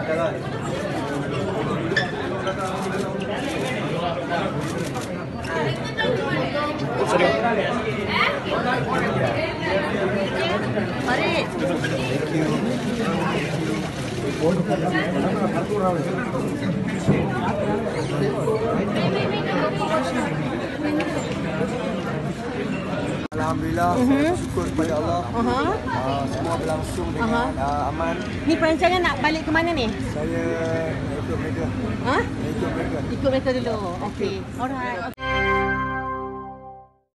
jalan. Farid. Alhamdulillah, syukur kepada Allah. Semua berlangsung dengan aman. Ni perancangan nak balik ke mana ni? Saya ikut mereka. Ha? Ikut mereka. Ikut mereka dulu. Okey. Alright.